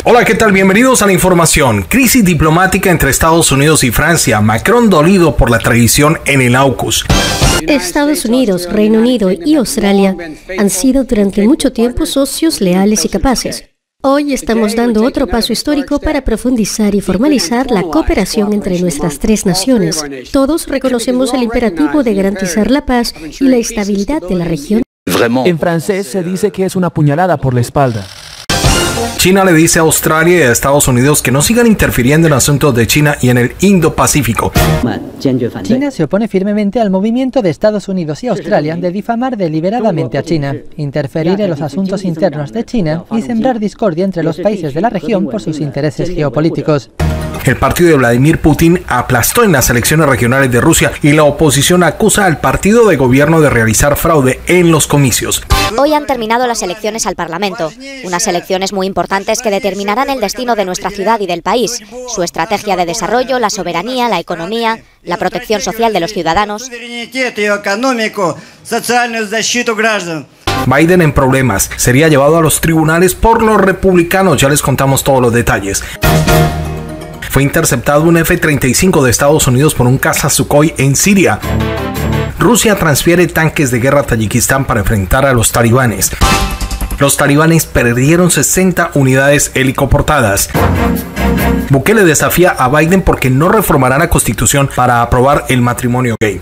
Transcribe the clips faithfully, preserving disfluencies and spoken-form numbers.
Hola, ¿qué tal? Bienvenidos a la información. Crisis diplomática entre Estados Unidos y Francia. Macron dolido por la traición en el AUKUS. Estados Unidos, Reino Unido y Australia han sido durante mucho tiempo socios leales y capaces. Hoy estamos dando otro paso histórico para profundizar y formalizar la cooperación entre nuestras tres naciones. Todos reconocemos el imperativo de garantizar la paz y la estabilidad de la región. En francés se dice que es una puñalada por la espalda. China le dice a Australia y a Estados Unidos que no sigan interfiriendo en asuntos de China y en el Indo-Pacífico. China se opone firmemente al movimiento de Estados Unidos y Australia de difamar deliberadamente a China, interferir en los asuntos internos de China y sembrar discordia entre los países de la región por sus intereses geopolíticos. El partido de Vladimir Putin aplastó en las elecciones regionales de Rusia y la oposición acusa al partido de gobierno de realizar fraude en los comicios. Hoy han terminado las elecciones al Parlamento, unas elecciones muy importantes que determinarán el destino de nuestra ciudad y del país, su estrategia de desarrollo, la soberanía, la economía, la protección social de los ciudadanos. Biden en problemas, sería llevado a los tribunales por los republicanos, ya les contamos todos los detalles. Fue interceptado un F treinta y cinco de Estados Unidos por un caza Sukhoi en Siria. Rusia transfiere tanques de guerra a Tayikistán para enfrentar a los talibanes. Los talibanes perdieron sesenta unidades helicoportadas. Bukele desafía a Biden porque no reformará la constitución para aprobar el matrimonio gay.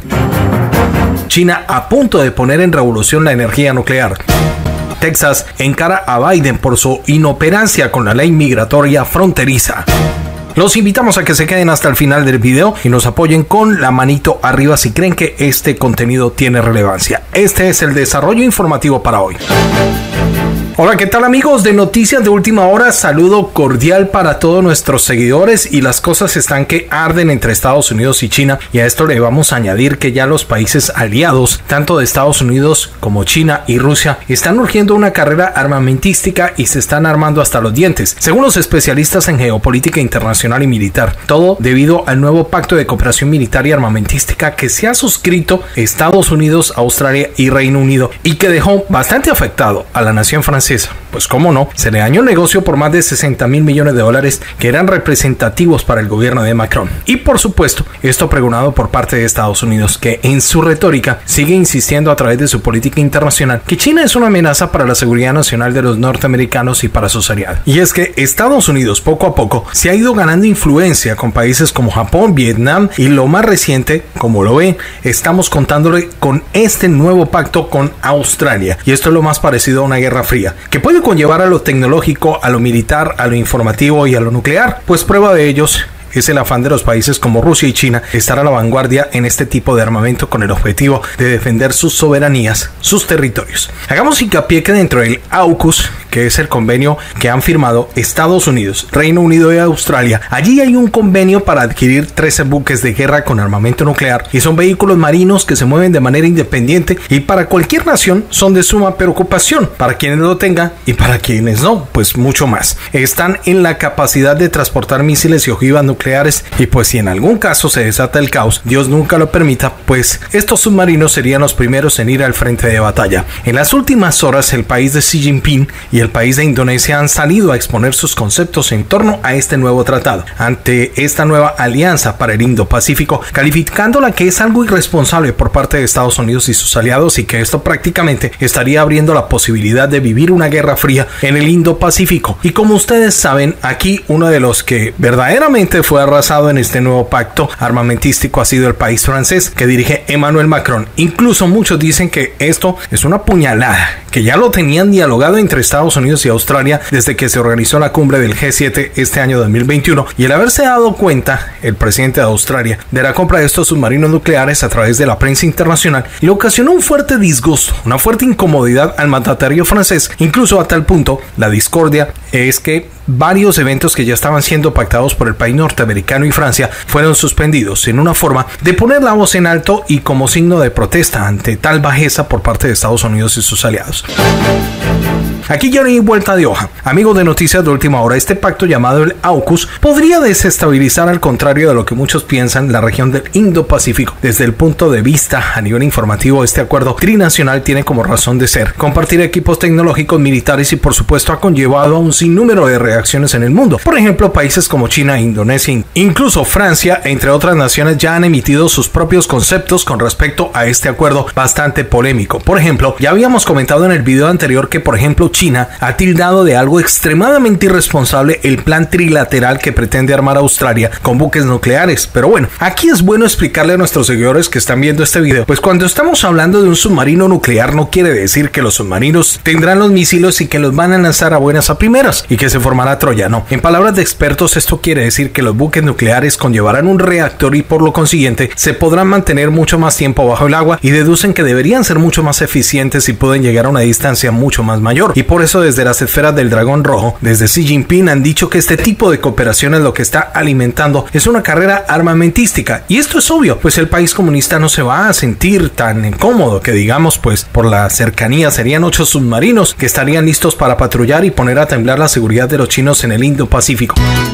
China a punto de poner en revolución la energía nuclear. Texas encara a Biden por su inoperancia con la ley migratoria fronteriza. Los invitamos a que se queden hasta el final del video y nos apoyen con la manito arriba si creen que este contenido tiene relevancia. Este es el desarrollo informativo para hoy. Hola, ¿qué tal amigos de Noticias de Última Hora? Saludo cordial para todos nuestros seguidores y las cosas están que arden entre Estados Unidos y China, y a esto le vamos a añadir que ya los países aliados, tanto de Estados Unidos como China y Rusia, están urgiendo una carrera armamentística y se están armando hasta los dientes, según los especialistas en geopolítica internacional y militar, todo debido al nuevo pacto de cooperación militar y armamentística que se ha suscrito Estados Unidos, Australia y Reino Unido y que dejó bastante afectado a la nación francesa. Pues cómo no, se le dañó el negocio por más de sesenta mil millones de dólares que eran representativos para el gobierno de Macron. Y por supuesto, esto pregonado por parte de Estados Unidos, que en su retórica sigue insistiendo a través de su política internacional que China es una amenaza para la seguridad nacional de los norteamericanos y para sus aliados. Y es que Estados Unidos poco a poco se ha ido ganando influencia con países como Japón, Vietnam y lo más reciente, como lo ven, estamos contándole con este nuevo pacto con Australia. Y esto es lo más parecido a una guerra fría, que puede conllevar a lo tecnológico, a lo militar, a lo informativo y a lo nuclear, pues prueba de ellos es el afán de los países como Rusia y China estar a la vanguardia en este tipo de armamento con el objetivo de defender sus soberanías, sus territorios. Hagamos hincapié que dentro del AUKUS, que es el convenio que han firmado Estados Unidos, Reino Unido y Australia, allí hay un convenio para adquirir trece buques de guerra con armamento nuclear y son vehículos marinos que se mueven de manera independiente y para cualquier nación son de suma preocupación, para quienes lo tengan y para quienes no, pues mucho más. Están en la capacidad de transportar misiles y ojivas nucleares y pues si en algún caso se desata el caos, Dios nunca lo permita, pues estos submarinos serían los primeros en ir al frente de batalla. En las últimas horas el país de Xi Jinping y el país de Indonesia han salido a exponer sus conceptos en torno a este nuevo tratado, ante esta nueva alianza para el Indo-Pacífico, calificándola que es algo irresponsable por parte de Estados Unidos y sus aliados y que esto prácticamente estaría abriendo la posibilidad de vivir una guerra fría en el Indo-Pacífico. Y como ustedes saben, aquí uno de los que verdaderamente fue arrasado en este nuevo pacto armamentístico ha sido el país francés que dirige Emmanuel Macron. Incluso muchos dicen que esto es una puñalada, que ya lo tenían dialogado entre Estados Unidos y Australia desde que se organizó la cumbre del G siete este año dos mil veintiuno, y el haberse dado cuenta el presidente de Australia de la compra de estos submarinos nucleares a través de la prensa internacional le ocasionó un fuerte disgusto, una fuerte incomodidad al mandatario francés, incluso a tal punto la discordia es que varios eventos que ya estaban siendo pactados por el país norteamericano y Francia fueron suspendidos en una forma de poner la voz en alto y como signo de protesta ante tal bajeza por parte de Estados Unidos y sus aliados. Aquí ya no hay vuelta de hoja. Amigos de Noticias de Última Hora, este pacto llamado el AUKUS podría desestabilizar, al contrario de lo que muchos piensan, la región del Indo-Pacífico. Desde el punto de vista a nivel informativo, este acuerdo trinacional tiene como razón de ser compartir equipos tecnológicos, militares y por supuesto ha conllevado a un sinnúmero de reacciones en el mundo. Por ejemplo, países como China, Indonesia, incluso Francia, entre otras naciones, ya han emitido sus propios conceptos con respecto a este acuerdo bastante polémico. Por ejemplo, ya habíamos comentado en el video anterior que, por ejemplo, China ha tildado de algo extremadamente irresponsable el plan trilateral que pretende armar a Australia con buques nucleares. Pero bueno, aquí es bueno explicarle a nuestros seguidores que están viendo este video, pues cuando estamos hablando de un submarino nuclear no quiere decir que los submarinos tendrán los misiles y que los van a lanzar a buenas a primeras y que se formará Troya. No, en palabras de expertos, esto quiere decir que los buques nucleares conllevarán un reactor y por lo consiguiente se podrán mantener mucho más tiempo bajo el agua, y deducen que deberían ser mucho más eficientes y pueden llegar a una distancia mucho más mayor. Y por eso desde las esferas del dragón rojo, desde Xi Jinping, han dicho que este tipo de cooperación es lo que está alimentando es una carrera armamentística. Y esto es obvio, pues el país comunista no se va a sentir tan incómodo que digamos, pues por la cercanía serían ocho submarinos que estarían listos para patrullar y poner a temblar la seguridad de los chinos en el Indo-Pacífico.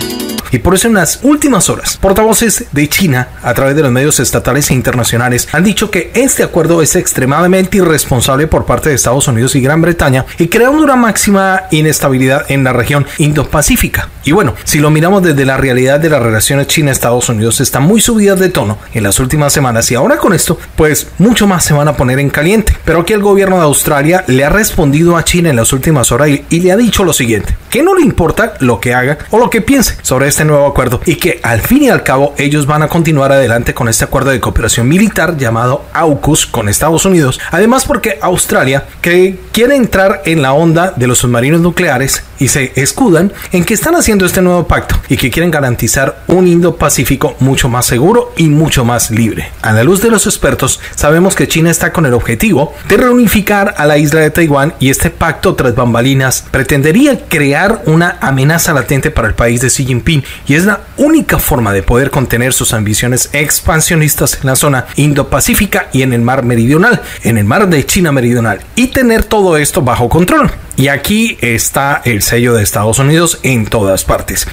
Y por eso en las últimas horas, portavoces de China, a través de los medios estatales e internacionales, han dicho que este acuerdo es extremadamente irresponsable por parte de Estados Unidos y Gran Bretaña y creando una máxima inestabilidad en la región Indo-Pacífica. Y bueno, si lo miramos desde la realidad de las relaciones China-Estados Unidos, están muy subidas de tono en las últimas semanas y ahora con esto, pues mucho más se van a poner en caliente. Pero aquí el gobierno de Australia le ha respondido a China en las últimas horas y, y le ha dicho lo siguiente, que no le importa lo que haga o lo que piense sobre este nuevo acuerdo y que al fin y al cabo ellos van a continuar adelante con este acuerdo de cooperación militar llamado AUKUS con Estados Unidos. Además, porque Australia, que quiere entrar en la onda de los submarinos nucleares y se escudan en que están haciendo este nuevo pacto y que quieren garantizar un Indo-Pacífico mucho más seguro y mucho más libre. A la luz de los expertos, sabemos que China está con el objetivo de reunificar a la isla de Taiwán y este pacto tras bambalinas pretendería crear una amenaza latente para el país de Xi Jinping y es la única forma de poder contener sus ambiciones expansionistas en la zona Indo-Pacífica y en el mar meridional, en el mar de China meridional, y tener todo esto bajo control. Y aquí está el sello de Estados Unidos en todas partes.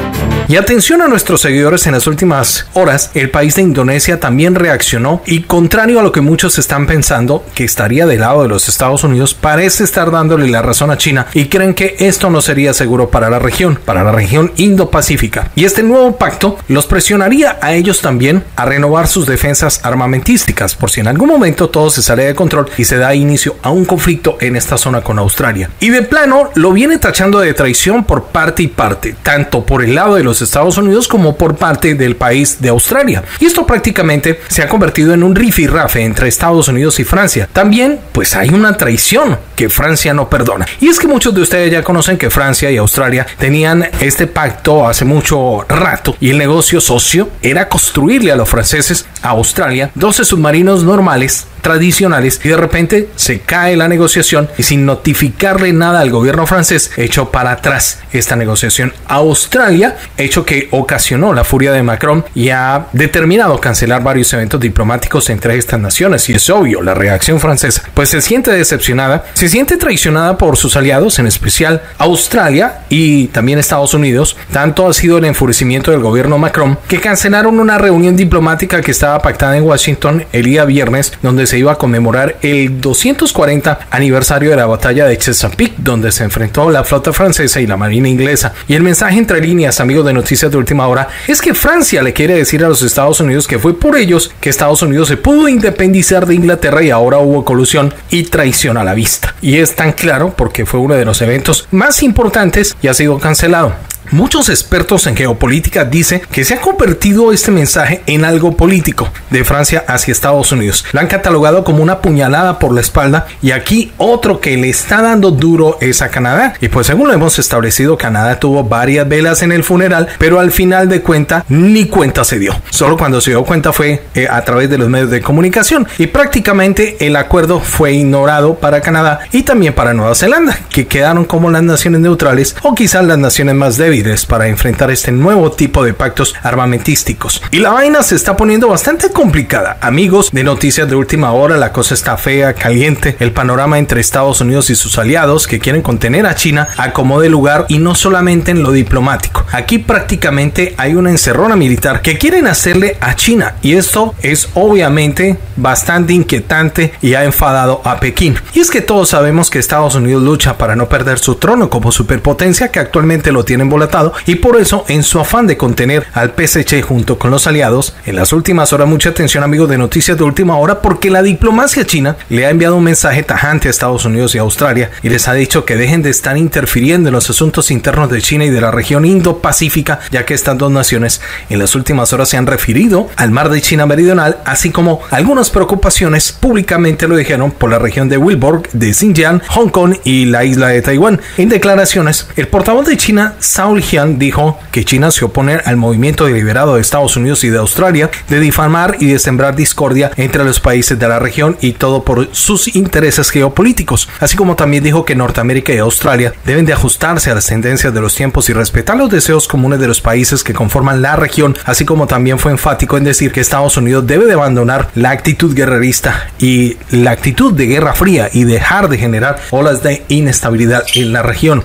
Y atención a nuestros seguidores, en las últimas horas el país de Indonesia también reaccionó y, contrario a lo que muchos están pensando, que estaría del lado de los Estados Unidos, parece estar dándole la razón a China y creen que esto no sería seguro para la región, para la región Indo-Pacífica. Y este nuevo pacto los presionaría a ellos también a renovar sus defensas armamentísticas por si en algún momento todo se sale de control y se da inicio a un conflicto en esta zona con Australia. Y de plano lo viene tachando de traición por parte y parte, tanto por el lado de los Estados Unidos como por parte del país de Australia. Y esto prácticamente se ha convertido en un rifirrafe entre Estados Unidos y Francia. También pues hay una traición que Francia no perdona. Y es que muchos de ustedes ya conocen que Francia y Australia tenían este pacto hace mucho rato y el negocio socio era construirle a los franceses a Australia doce submarinos normales tradicionales y de repente se cae la negociación y sin notificarle nada al gobierno francés echó para atrás esta negociación a Australia, hecho que ocasionó la furia de Macron y ha determinado cancelar varios eventos diplomáticos entre estas naciones. Y es obvio, la reacción francesa pues se siente decepcionada, se siente traicionada por sus aliados, en especial Australia y también Estados Unidos. Tanto ha sido el enfurecimiento del gobierno Macron que cancelaron una reunión diplomática que estaba pactada en Washington el día viernes, donde se iba a conmemorar el doscientos cuarenta aniversario de la batalla de Chesapeake, donde se enfrentó la flota francesa y la marina inglesa. Y el mensaje entre líneas, amigos de Noticias de Última Hora, es que Francia le quiere decir a los Estados Unidos que fue por ellos que Estados Unidos se pudo independizar de Inglaterra y ahora hubo colusión y traición a la vista. Y es tan claro porque fue uno de los eventos más importantes y ha sido cancelado. Muchos expertos en geopolítica dicen que se ha convertido este mensaje en algo político de Francia hacia Estados Unidos. Lo han catalogado como una puñalada por la espalda y aquí otro que le está dando duro es a Canadá. Y pues según lo hemos establecido, Canadá tuvo varias velas en el funeral, pero al final de cuenta ni cuenta se dio. Solo cuando se dio cuenta fue eh, a través de los medios de comunicación y prácticamente el acuerdo fue ignorado para Canadá y también para Nueva Zelanda, que quedaron como las naciones neutrales o quizás las naciones más débiles. débiles para enfrentar este nuevo tipo de pactos armamentísticos. Y la vaina se está poniendo bastante complicada. Amigos de Noticias de Última Hora, la cosa está fea, caliente. El panorama entre Estados Unidos y sus aliados que quieren contener a China acomode lugar, y no solamente en lo diplomático. Aquí prácticamente hay una encerrona militar que quieren hacerle a China, y esto es obviamente bastante inquietante y ha enfadado a Pekín. Y es que todos sabemos que Estados Unidos lucha para no perder su trono como superpotencia, que actualmente lo tiene embolatado, y por eso, en su afán de contener al P S C junto con los aliados, en las últimas horas, mucha atención amigos de Noticias de Última Hora, porque la diplomacia china le ha enviado un mensaje tajante a Estados Unidos y Australia y les ha dicho que dejen de estar interfiriendo en los asuntos internos de China y de la región Indo-Pacífica, ya que estas dos naciones en las últimas horas se han referido al mar de China Meridional, así como algunas preocupaciones públicamente lo dijeron por la región de Wilborg, de Xinjiang, Hong Kong y la isla de Taiwán. En declaraciones, el portavoz de China, Zhao Lijian, dijo que China se opone al movimiento deliberado de Estados Unidos y de Australia de difamar y de sembrar discordia entre los países de la región, y todo por sus intereses geopolíticos, así como también dijo que Norteamérica y Australia deben de ajustarse a las tendencias de los tiempos y respetar los deseos comunes de los países que conforman la región, así como también fue enfático en decir que Estados Unidos debe de abandonar la actitud guerrerista y la actitud de guerra fría y dejar de generar olas de inestabilidad en la región.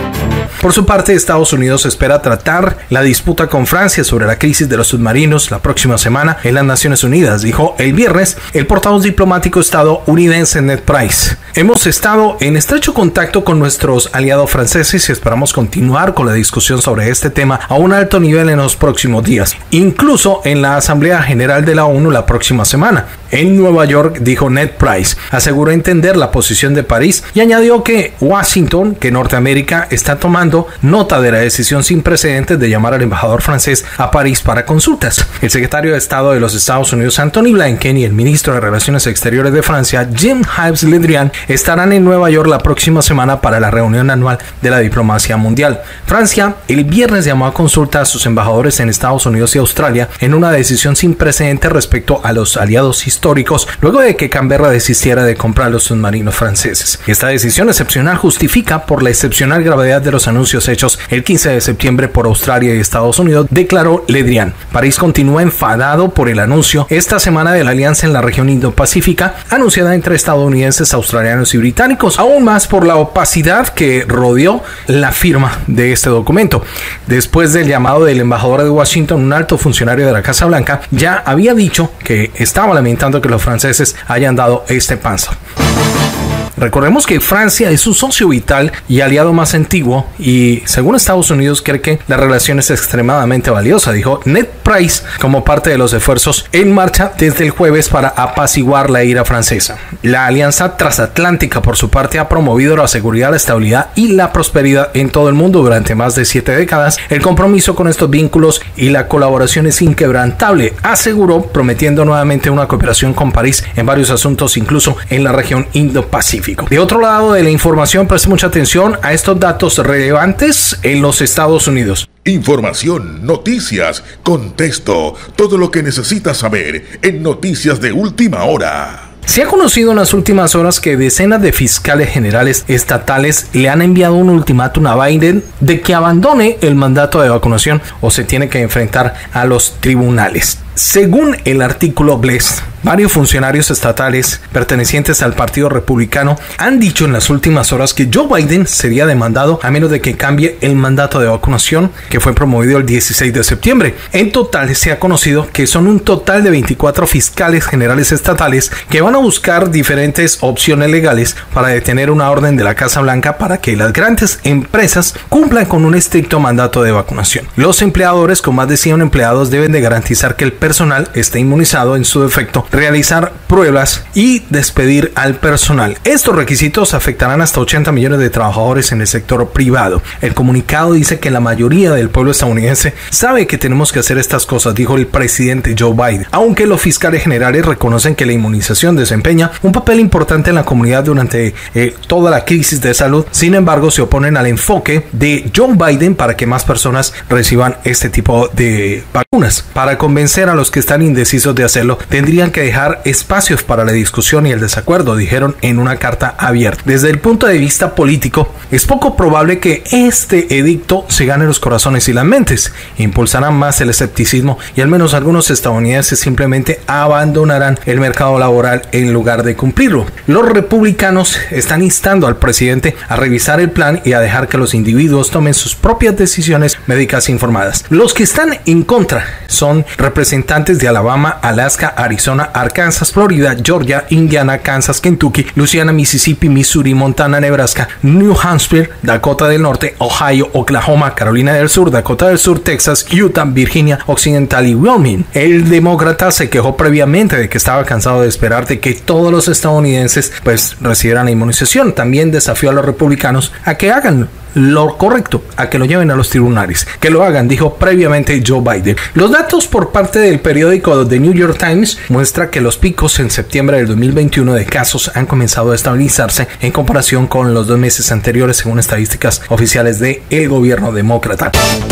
Por su parte, Estados Unidos espera tratar la disputa con Francia sobre la crisis de los submarinos la próxima semana en las Naciones Unidas, dijo el viernes el portavoz diplomático estadounidense Ned Price. Hemos estado en estrecho contacto con nuestros aliados franceses y esperamos continuar con la discusión sobre este tema a un alto nivel en los próximos días, incluso en la Asamblea General de la ONU la próxima semana. En Nueva York, dijo Ned Price, aseguró entender la posición de París y añadió que Washington, que Norteamérica está tomando nota de la decisión sin precedentes de llamar al embajador francés a París para consultas. El secretario de Estado de los Estados Unidos, Antony Blinken, y el ministro de Relaciones Exteriores de Francia, Jean-Yves Le Drian, estarán en Nueva York la próxima semana para la reunión anual de la diplomacia mundial. Francia el viernes llamó a consulta a sus embajadores en Estados Unidos y Australia en una decisión sin precedentes respecto a los aliados históricos, luego de que Canberra desistiera de comprar los submarinos franceses. Esta decisión excepcional justifica por la excepcional gravedad de los anuncios hechos el quince de septiembre por Australia y Estados Unidos, declaró Le Drian. París continúa enfadado por el anuncio esta semana de la alianza en la región Indo-Pacífica, anunciada entre estadounidenses, australianos y británicos, aún más por la opacidad que rodeó la firma de este documento. Después del llamado del embajador de Washington, un alto funcionario de la Casa Blanca ya había dicho que estaba lamentando que los franceses hayan dado este paso. Recordemos que Francia es su socio vital y aliado más antiguo, y según Estados Unidos cree que la relación es extremadamente valiosa, dijo Ned Price, como parte de los esfuerzos en marcha desde el jueves para apaciguar la ira francesa. La alianza transatlántica, por su parte, ha promovido la seguridad, la estabilidad y la prosperidad en todo el mundo durante más de siete décadas. El compromiso con estos vínculos y la colaboración es inquebrantable, aseguró, prometiendo nuevamente una cooperación con París en varios asuntos, incluso en la región Indo-Pacífico. De otro lado de la información, preste mucha atención a estos datos relevantes en los Estados Unidos. Información, noticias, contexto, todo lo que necesitas saber en Noticias de Última Hora. Se ha conocido en las últimas horas que decenas de fiscales generales estatales le han enviado un ultimátum a Biden de que abandone el mandato de vacunación o se tiene que enfrentar a los tribunales. Según el artículo Bless, varios funcionarios estatales pertenecientes al Partido Republicano han dicho en las últimas horas que Joe Biden sería demandado a menos de que cambie el mandato de vacunación que fue promovido el dieciséis de septiembre. En total se ha conocido que son un total de veinticuatro fiscales generales estatales que van a buscar diferentes opciones legales para detener una orden de la Casa Blanca para que las grandes empresas cumplan con un estricto mandato de vacunación. Los empleadores con más de cien empleados deben de garantizar que el personal esté inmunizado, en su defecto, realizar pruebas y despedir al personal. Estos requisitos afectarán hasta ochenta millones de trabajadores en el sector privado. El comunicado dice que la mayoría del pueblo estadounidense sabe que tenemos que hacer estas cosas, dijo el presidente Joe Biden, aunque los fiscales generales reconocen que la inmunización desempeña un papel importante en la comunidad durante eh, toda la crisis de salud. Sin embargo, se oponen al enfoque de Joe Biden para que más personas reciban este tipo de vacunas. Para convencer a los que están indecisos de hacerlo, tendrían que que dejar espacios para la discusión y el desacuerdo, dijeron en una carta abierta. Desde el punto de vista político, es poco probable que este edicto se gane los corazones y las mentes. Impulsará más el escepticismo y al menos algunos estadounidenses simplemente abandonarán el mercado laboral en lugar de cumplirlo. Los republicanos están instando al presidente a revisar el plan y a dejar que los individuos tomen sus propias decisiones médicas informadas. Los que están en contra son representantes de Alabama, Alaska, Arizona, Arkansas, Florida, Georgia, Indiana, Kansas, Kentucky, Luisiana, Mississippi, Missouri, Montana, Nebraska, New Hampshire, Dakota del Norte, Ohio, Oklahoma, Carolina del Sur, Dakota del Sur, Texas, Utah, Virginia Occidental y Wyoming. El demócrata se quejó previamente de que estaba cansado de esperar de que todos los estadounidenses pues recibieran la inmunización. También desafió a los republicanos a que hagan lo correcto, a que lo lleven a los tribunales, que lo hagan, dijo previamente Joe Biden. Los datos por parte del periódico The New York Times muestra que los picos en septiembre del dos mil veintiuno de casos han comenzado a estabilizarse en comparación con los dos meses anteriores, según estadísticas oficiales del gobierno demócrata.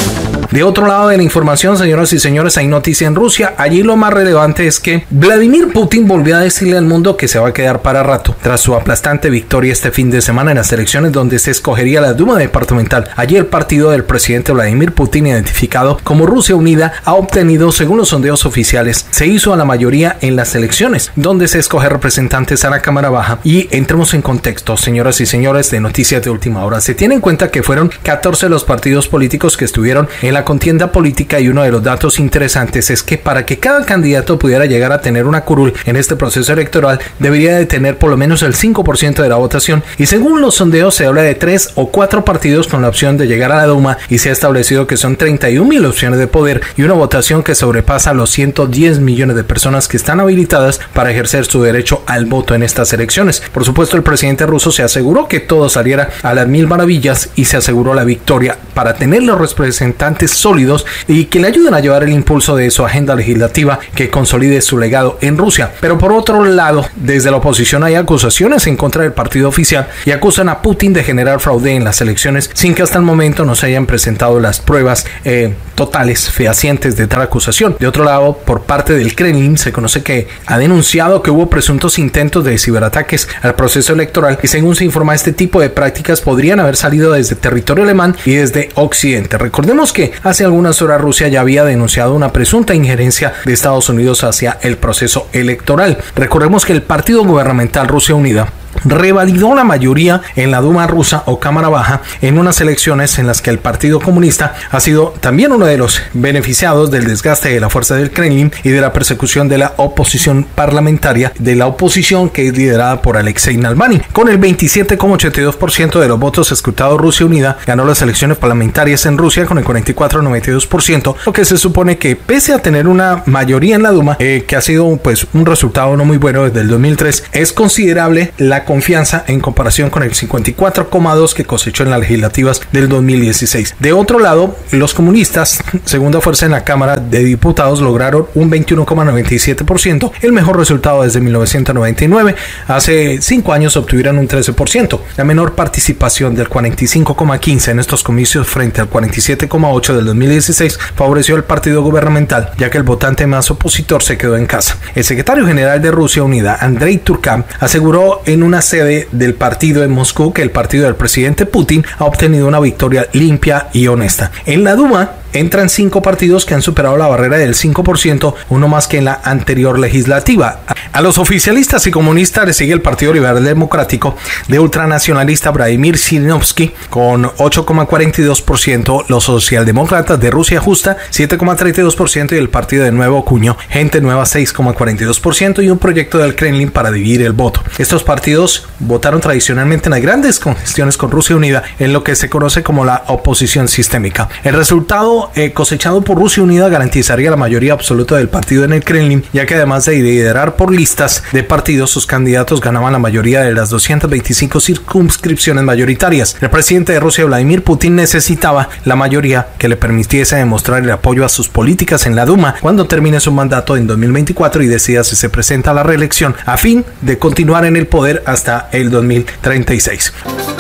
De otro lado de la información, señoras y señores, hay noticia en Rusia. Allí lo más relevante es que Vladimir Putin volvió a decirle al mundo que se va a quedar para rato tras su aplastante victoria este fin de semana en las elecciones donde se escogería la Duma departamental. Allí el partido del presidente Vladimir Putin, identificado como Rusia Unida, ha obtenido, según los sondeos oficiales, se hizo a la mayoría en las elecciones, donde se escoge representantes a la Cámara Baja. Y entremos en contexto, señoras y señores, de noticias de última hora. Se tiene en cuenta que fueron catorce los partidos políticos que estuvieron en la contienda política, y uno de los datos interesantes es que para que cada candidato pudiera llegar a tener una curul en este proceso electoral, debería de tener por lo menos el cinco por ciento de la votación, y según los sondeos se habla de tres o cuatro partidos con la opción de llegar a la Duma, y se ha establecido que son treinta y un mil opciones de poder y una votación que sobrepasa los ciento diez millones de personas que están habilitadas para ejercer su derecho al voto en estas elecciones. Por supuesto, el presidente ruso se aseguró que todo saliera a las mil maravillas y se aseguró la victoria para tener los representantes sólidos y que le ayuden a llevar el impulso de su agenda legislativa que consolide su legado en Rusia. Pero por otro lado, desde la oposición hay acusaciones en contra del partido oficial y acusan a Putin de generar fraude en las elecciones sin que hasta el momento no se hayan presentado las pruebas eh, totales, fehacientes de tal acusación. De otro lado, por parte del Kremlin se conoce que ha denunciado que hubo presuntos intentos de ciberataques al proceso electoral y según se informa, este tipo de prácticas podrían haber salido desde territorio alemán y desde Occidente. Recordemos que hace algunas horas Rusia ya había denunciado una presunta injerencia de Estados Unidos hacia el proceso electoral. Recordemos que el partido gubernamental Rusia Unida revalidó la mayoría en la Duma rusa o Cámara Baja en unas elecciones en las que el Partido Comunista ha sido también uno de los beneficiados del desgaste de la fuerza del Kremlin y de la persecución de la oposición parlamentaria, de la oposición que es liderada por Alexei Navalny. Con el veintisiete coma ochenta y dos por ciento de los votos escrutados, Rusia Unida ganó las elecciones parlamentarias en Rusia con el cuarenta y cuatro coma noventa y dos por ciento, lo que se supone que pese a tener una mayoría en la Duma, eh, que ha sido pues un resultado no muy bueno desde el dos mil tres, es considerable la confianza en comparación con el cincuenta y cuatro coma dos que cosechó en las legislativas del dos mil dieciséis. De otro lado, los comunistas, segunda fuerza en la Cámara de Diputados, lograron un veintiuno coma noventa y siete por ciento, el mejor resultado desde mil novecientos noventa y nueve. Hace cinco años obtuvieron un trece por ciento. La menor participación del cuarenta y cinco coma quince en estos comicios frente al cuarenta y siete coma ocho del dos mil dieciséis favoreció al partido gubernamental, ya que el votante más opositor se quedó en casa. El secretario general de Rusia Unida, Andrei Turkam, aseguró en una sede del partido en Moscú que el partido del presidente Putin ha obtenido una victoria limpia y honesta. En la Duma entran cinco partidos que han superado la barrera del cinco por ciento, uno más que en la anterior legislativa. A los oficialistas y comunistas le sigue el Partido Liberal Democrático de ultranacionalista Vladimir Zhirinovsky con ocho coma cuarenta y dos por ciento, los socialdemócratas de Rusia Justa siete coma treinta y dos por ciento y el Partido de Nuevo Cuño, Gente Nueva seis coma cuarenta y dos por ciento y un proyecto del Kremlin para dividir el voto. Estos partidos votaron tradicionalmente en las grandes congestiones con Rusia Unida en lo que se conoce como la oposición sistémica. El resultado Eh, cosechado por Rusia Unida garantizaría la mayoría absoluta del partido en el Kremlin, ya que además de liderar por listas de partidos, sus candidatos ganaban la mayoría de las doscientas veinticinco circunscripciones mayoritarias. El presidente de Rusia, Vladimir Putin, necesitaba la mayoría que le permitiese demostrar el apoyo a sus políticas en la Duma cuando termine su mandato en dos mil veinticuatro y decida si se presenta a la reelección a fin de continuar en el poder hasta el dos mil treinta y seis.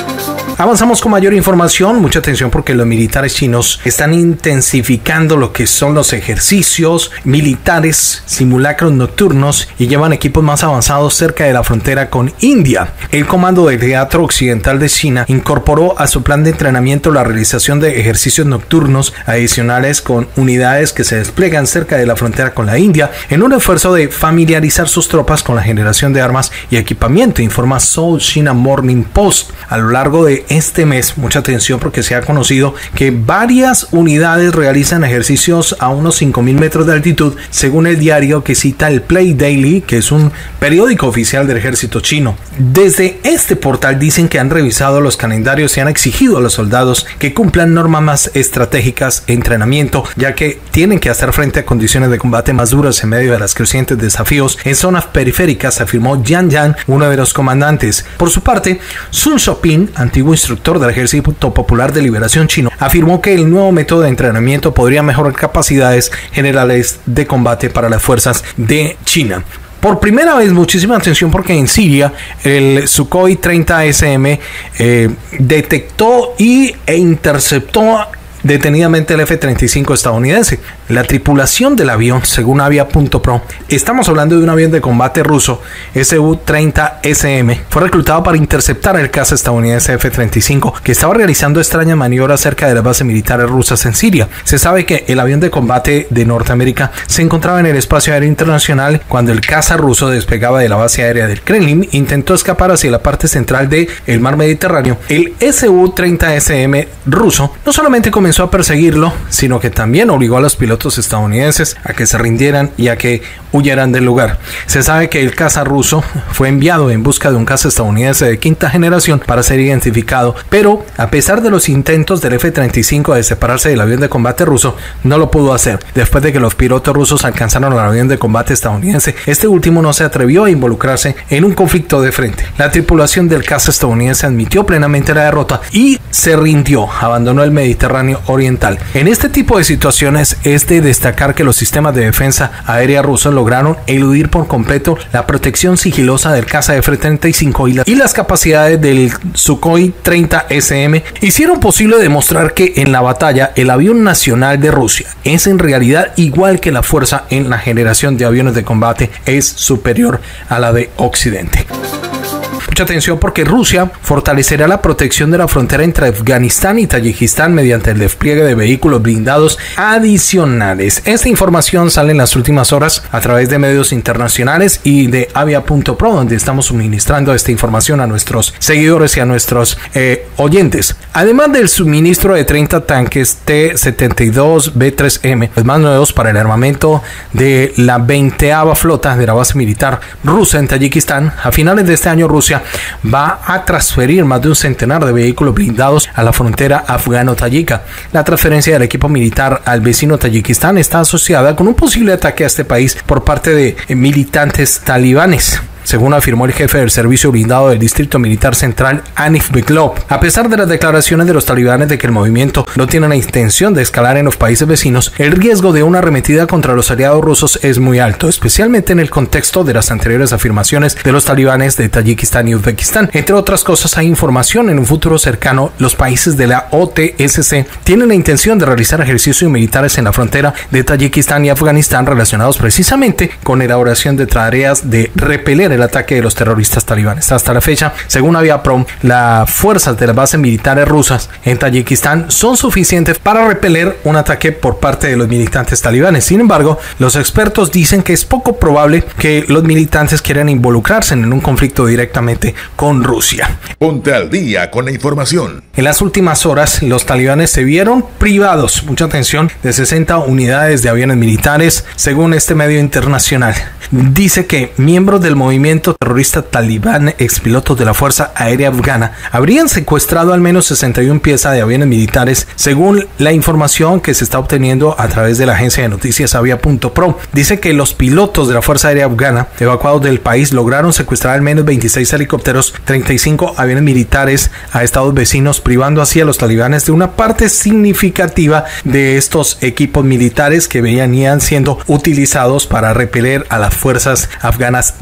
Avanzamos con mayor información, mucha atención porque los militares chinos están intensificando lo que son los ejercicios militares, simulacros nocturnos y llevan equipos más avanzados cerca de la frontera con India. El Comando del Teatro Occidental de China incorporó a su plan de entrenamiento la realización de ejercicios nocturnos adicionales con unidades que se despliegan cerca de la frontera con la India en un esfuerzo de familiarizar sus tropas con la generación de armas y equipamiento, informa South China Morning Post. A lo largo de este mes, mucha atención porque se ha conocido que varias unidades realizan ejercicios a unos cinco mil metros de altitud, según el diario que cita el Play Daily, que es un periódico oficial del ejército chino. Desde este portal dicen que han revisado los calendarios y han exigido a los soldados que cumplan normas más estratégicas de entrenamiento, ya que tienen que hacer frente a condiciones de combate más duras en medio de los crecientes desafíos en zonas periféricas, afirmó Yan Yan, uno de los comandantes. Por su parte, Sun Xiaoping, antiguo instructor del Ejército Popular de Liberación Chino, afirmó que el nuevo método de entrenamiento podría mejorar capacidades generales de combate para las fuerzas de China. Por primera vez, muchísima atención porque en Siria el Sukhoi treinta ese eme eh, detectó y, e interceptó detenidamente el efe treinta y cinco estadounidense. La tripulación del avión, según Avia punto pro, estamos hablando de un avión de combate ruso ese u treinta ese eme, fue reclutado para interceptar el caza estadounidense efe treinta y cinco, que estaba realizando extrañas maniobras cerca de las bases militares rusas en Siria. Se sabe que el avión de combate de Norteamérica se encontraba en el espacio aéreo internacional cuando el caza ruso despegaba de la base aérea del Kremlin, intentó escapar hacia la parte central del mar Mediterráneo. El ese u treinta ese eme ruso no solamente comenzó a perseguirlo, sino que también obligó a los pilotos estadounidenses a que se rindieran y a que huyeran del lugar. Se sabe que el caza ruso fue enviado en busca de un caza estadounidense de quinta generación para ser identificado, pero a pesar de los intentos del efe treinta y cinco de separarse del avión de combate ruso, no lo pudo hacer. Después de que los pilotos rusos alcanzaron al avión de combate estadounidense, este último no se atrevió a involucrarse en un conflicto de frente. La tripulación del caza estadounidense admitió plenamente la derrota y se rindió, abandonó el Mediterráneo oriental. En este tipo de situaciones es de destacar que los sistemas de defensa aérea rusos lograron eludir por completo la protección sigilosa del caza efe treinta y cinco y, la, y las capacidades del Sukhoi treinta ese eme hicieron posible demostrar que en la batalla el avión nacional de Rusia es en realidad igual que la fuerza en la generación de aviones de combate es superior a la de Occidente. Mucha atención porque Rusia fortalecerá la protección de la frontera entre Afganistán y Tayikistán mediante el despliegue de vehículos blindados adicionales. Esta información sale en las últimas horas a través de medios internacionales y de Avia punto pro, donde estamos suministrando esta información a nuestros seguidores y a nuestros eh, oyentes. Además del suministro de treinta tanques T setenta y dos B tres eme, los más nuevos para el armamento de la veinteava flota de la base militar rusa en Tayikistán, a finales de este año Rusia va a transferir más de un centenar de vehículos blindados a la frontera afgano-tayika. La transferencia del equipo militar al vecino Tayikistán está asociada con un posible ataque a este país por parte de militantes talibanes, según afirmó el jefe del servicio blindado del Distrito Militar Central, Anif Beglov. A pesar de las declaraciones de los talibanes de que el movimiento no tiene la intención de escalar en los países vecinos, el riesgo de una arremetida contra los aliados rusos es muy alto, especialmente en el contexto de las anteriores afirmaciones de los talibanes de Tayikistán y Uzbekistán. Entre otras cosas, hay información en un futuro cercano, los países de la o te ese ce tienen la intención de realizar ejercicios militares en la frontera de Tayikistán y Afganistán relacionados precisamente con elaboración de tareas de repeler el ataque de los terroristas talibanes. Hasta la fecha, según Avia Pro, las fuerzas de las bases militares rusas en Tayikistán son suficientes para repeler un ataque por parte de los militantes talibanes. Sin embargo, los expertos dicen que es poco probable que los militantes quieran involucrarse en un conflicto directamente con Rusia. Ponte al día con la información. En las últimas horas, los talibanes se vieron privados, mucha atención, de sesenta unidades de aviones militares, según este medio internacional. Dice que miembros del movimiento terrorista talibán, expilotos de la Fuerza Aérea Afgana, habrían secuestrado al menos sesenta y una piezas de aviones militares, según la información que se está obteniendo a través de la agencia de noticias Avia punto pro. Dice que los pilotos de la Fuerza Aérea Afgana, evacuados del país, lograron secuestrar al menos veintiséis helicópteros, treinta y cinco aviones militares a estados vecinos, privando así a los talibanes de una parte significativa de estos equipos militares que venían siendo utilizados para repeler a las fuerzas afganas rebeldes.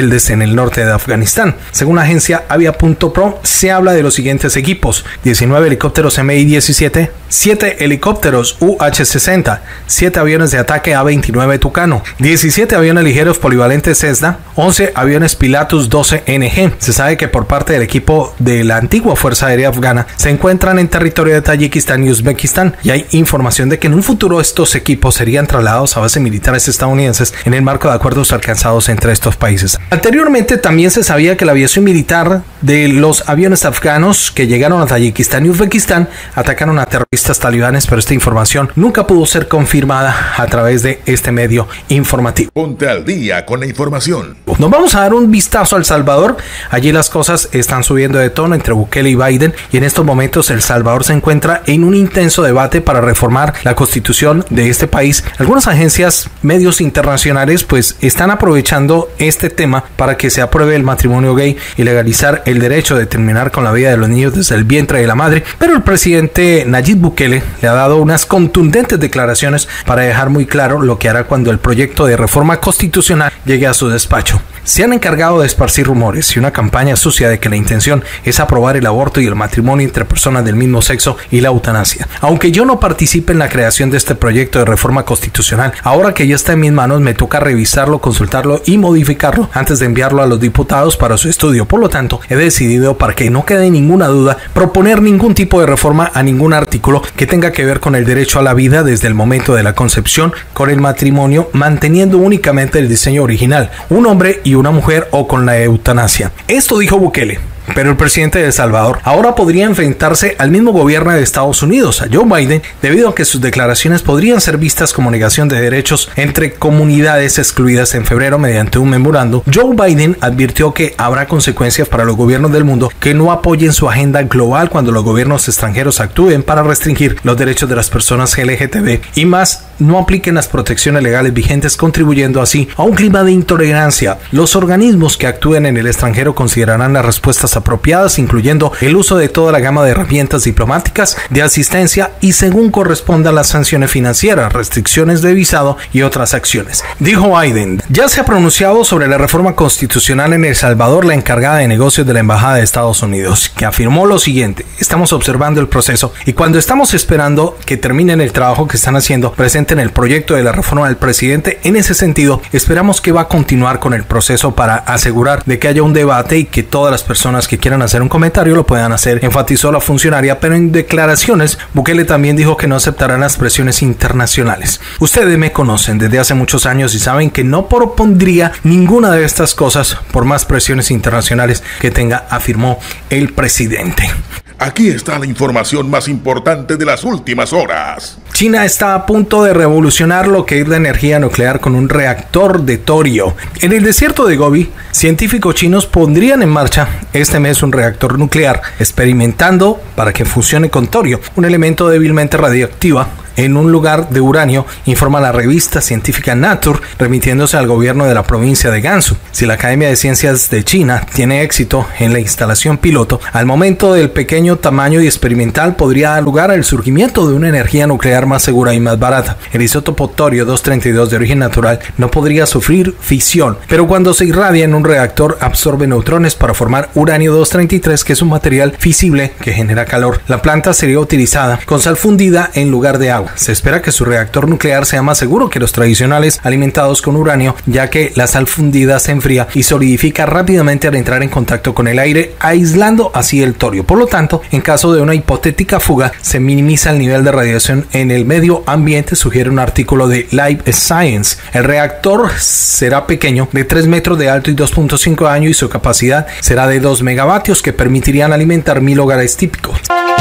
rebeldes en el norte de Afganistán. Según la agencia Avia punto pro, se habla de los siguientes equipos: diecinueve helicópteros M I diecisiete, siete helicópteros U H sesenta, siete aviones de ataque A veintinueve Tucano, diecisiete aviones ligeros polivalentes Cessna, once aviones Pilatus doce N G. Se sabe que por parte del equipo de la antigua Fuerza Aérea Afgana se encuentran en territorio de Tayikistán y Uzbekistán, y hay información de que en un futuro estos equipos serían trasladados a bases militares estadounidenses en el marco de acuerdos alcanzados entre estos países. Anteriormente también se sabía que la aviación militar de los aviones afganos que llegaron a Tayikistán y Uzbekistán atacaron a terroristas talibanes, pero esta información nunca pudo ser confirmada a través de este medio informativo. Ponte al día con la información. Nos vamos a dar un vistazo a El Salvador. Allí las cosas están subiendo de tono entre Bukele y Biden, y en estos momentos El Salvador se encuentra en un intenso debate para reformar la constitución de este país. Algunas agencias, medios internacionales, pues están aprovechando este tema para que se apruebe el matrimonio gay y legalizar el derecho de terminar con la vida de los niños desde el vientre de la madre, pero el presidente Nayib Bukele le ha dado unas contundentes declaraciones para dejar muy claro lo que hará cuando el proyecto de reforma constitucional llegue a su despacho. Se han encargado de esparcir rumores y una campaña sucia de que la intención es aprobar el aborto y el matrimonio entre personas del mismo sexo y la eutanasia. Aunque yo no participe en la creación de este proyecto de reforma constitucional, ahora que ya está en mis manos me toca revisarlo, consultarlo y modificarlo antes de enviarlo a los diputados para su estudio. Por lo tanto, he decidido, para que no quede ninguna duda, proponer ningún tipo de reforma a ningún artículo que tenga que ver con el derecho a la vida desde el momento de la concepción, con el matrimonio, manteniendo únicamente el diseño original, un hombre y una mujer, o con la eutanasia. Esto dijo Bukele. Pero el presidente de El Salvador ahora podría enfrentarse al mismo gobierno de Estados Unidos, a Joe Biden, debido a que sus declaraciones podrían ser vistas como negación de derechos entre comunidades excluidas. En febrero, mediante un memorando, Joe Biden advirtió que habrá consecuencias para los gobiernos del mundo que no apoyen su agenda global cuando los gobiernos extranjeros actúen para restringir los derechos de las personas L G T B y más no apliquen las protecciones legales vigentes, contribuyendo así a un clima de intolerancia. Los organismos que actúen en el extranjero considerarán las respuestas apropiadas, incluyendo el uso de toda la gama de herramientas diplomáticas, de asistencia y según corresponda las sanciones financieras, restricciones de visado y otras acciones. Dijo Biden. Ya se ha pronunciado sobre la reforma constitucional en El Salvador la encargada de negocios de la Embajada de Estados Unidos, que afirmó lo siguiente: estamos observando el proceso y cuando estamos esperando que terminen el trabajo que están haciendo, presenten el proyecto de la reforma del presidente. En ese sentido, esperamos que va a continuar con el proceso para asegurar de que haya un debate y que todas las personas que quieran hacer un comentario lo puedan hacer, enfatizó la funcionaria. Pero en declaraciones, Bukele también dijo que no aceptarán las presiones internacionales. Ustedes me conocen desde hace muchos años y saben que no propondría ninguna de estas cosas por más presiones internacionales que tenga, afirmó el presidente. Aquí está la información más importante de las últimas horas. China está a punto de revolucionar lo que es la energía nuclear con un reactor de torio. En el desierto de Gobi, científicos chinos pondrían en marcha este mes un reactor nuclear, experimentando para que funcione con torio, un elemento débilmente radioactivo, en un lugar de uranio, informa la revista científica Nature, remitiéndose al gobierno de la provincia de Gansu. Si la Academia de Ciencias de China tiene éxito en la instalación piloto, al momento del pequeño tamaño y experimental podría dar lugar al surgimiento de una energía nuclear más segura y más barata. El isótopo torio doscientos treinta y dos de origen natural no podría sufrir fisión, pero cuando se irradia en un reactor absorbe neutrones para formar uranio doscientos treinta y tres, que es un material fisible que genera calor. La planta sería utilizada con sal fundida en lugar de agua. Se espera que su reactor nuclear sea más seguro que los tradicionales alimentados con uranio, ya que la sal fundida se enfría y solidifica rápidamente al entrar en contacto con el aire, aislando así el torio. Por lo tanto, en caso de una hipotética fuga, se minimiza el nivel de radiación en el medio ambiente, sugiere un artículo de Live Science. El reactor será pequeño, de tres metros de alto y dos punto cinco de ancho, y su capacidad será de dos megavatios, que permitirían alimentar mil hogares típicos.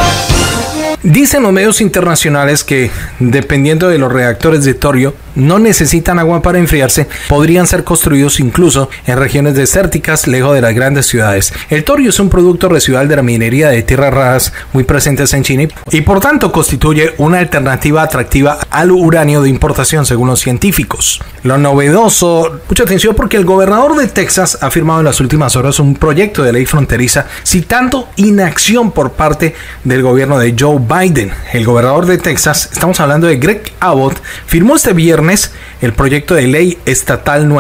Dicen los medios internacionales que, dependiendo de los reactores de torio, no necesitan agua para enfriarse, podrían ser construidos incluso en regiones desérticas lejos de las grandes ciudades. El torio es un producto residual de la minería de tierras raras muy presentes en China y por tanto constituye una alternativa atractiva al uranio de importación, según los científicos. Lo novedoso, mucha atención, porque el gobernador de Texas ha firmado en las últimas horas un proyecto de ley fronteriza citando inacción por parte del gobierno de Joe Biden. El gobernador de Texas, estamos hablando de Greg Abbott, firmó este viernes el proyecto de ley estatal nueve, que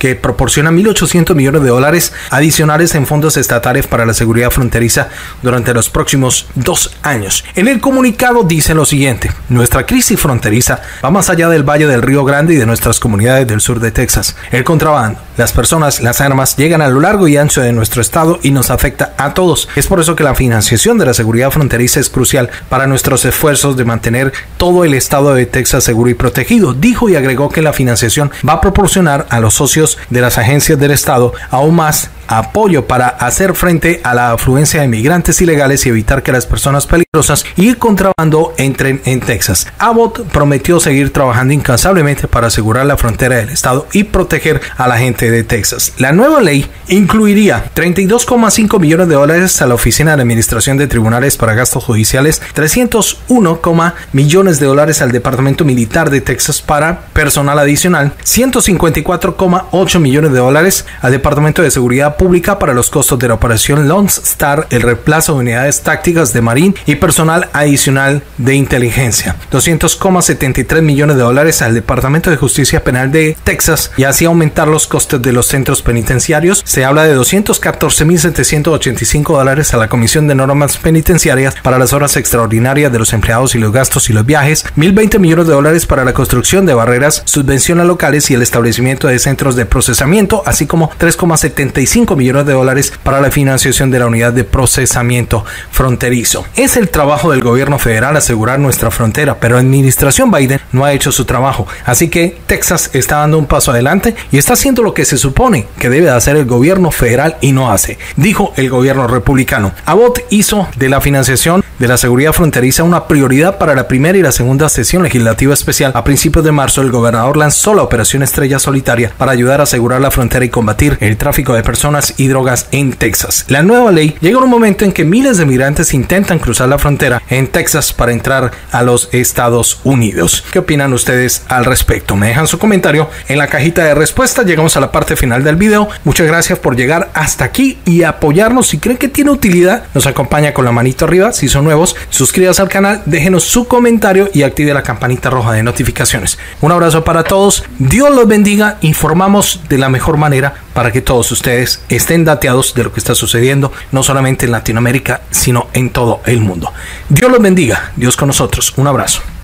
que proporciona mil ochocientos millones de dólares adicionales en fondos estatales para la seguridad fronteriza durante los próximos dos años. En el comunicado dice lo siguiente: nuestra crisis fronteriza va más allá del Valle del Río Grande y de nuestras comunidades del sur de Texas. El contrabando, las personas, las armas llegan a lo largo y ancho de nuestro estado y nos afecta a todos. Es por eso que la financiación de la seguridad fronteriza es crucial para nuestros esfuerzos de mantener todo el estado de Texas seguro y protegido, dijo, y agregó que la financiación va a proporcionar a los socios de las agencias del estado aún más apoyo para hacer frente a la afluencia de migrantes ilegales y evitar que las personas peligrosas y el contrabando entren en Texas. Abbott prometió seguir trabajando incansablemente para asegurar la frontera del estado y proteger a la gente de Texas. La nueva ley incluiría treinta y dos coma cinco millones de dólares a la Oficina de Administración de Tribunales para gastos judiciales, trescientos uno millones de dólares al Departamento Militar de Texas para personal adicional, ciento cincuenta y cuatro coma ocho millones de dólares al Departamento de Seguridad Pública para los costos de la operación Lone Star, el reemplazo de unidades tácticas de Marine y personal adicional de inteligencia, doscientos coma setenta y tres millones de dólares al Departamento de Justicia Penal de Texas y así aumentar los costes de los centros penitenciarios. Se habla de doscientos catorce mil setecientos ochenta y cinco dólares a la Comisión de Normas Penitenciarias para las horas extraordinarias de los empleados y los gastos y los viajes, mil veinte millones de dólares para la construcción de barreras, subvención a locales y el establecimiento de centros de procesamiento, así como tres coma setenta y cinco millones de dólares para la financiación de la unidad de procesamiento fronterizo. Es el trabajo del gobierno federal asegurar nuestra frontera, pero la administración Biden no ha hecho su trabajo, así que Texas está dando un paso adelante y está haciendo lo que se supone que debe hacer el gobierno federal y no hace, dijo el gobierno republicano. Abbott hizo de la financiación de la seguridad fronteriza una prioridad para la primera y la segunda sesión legislativa especial. A principios de marzo, el gobernador lanzó la Operación Estrella Solitaria para ayudar a asegurar la frontera y combatir el tráfico de personas y drogas en Texas. La nueva ley llega en un momento en que miles de migrantes intentan cruzar la frontera en Texas para entrar a los Estados Unidos. ¿Qué opinan ustedes al respecto? Me dejan su comentario en la cajita de respuesta. Llegamos a la parte final del video. Muchas gracias por llegar hasta aquí y apoyarnos. Si creen que tiene utilidad, nos acompaña con la manito arriba. Si son nuevos, suscríbanse al canal, déjenos su comentario y active la campanita roja de notificaciones. Un abrazo para todos. Dios los bendiga. Informamos de la mejor manera para que todos ustedes estén dateados de lo que está sucediendo, no solamente en Latinoamérica, sino en todo el mundo. Dios los bendiga. Dios con nosotros. Un abrazo.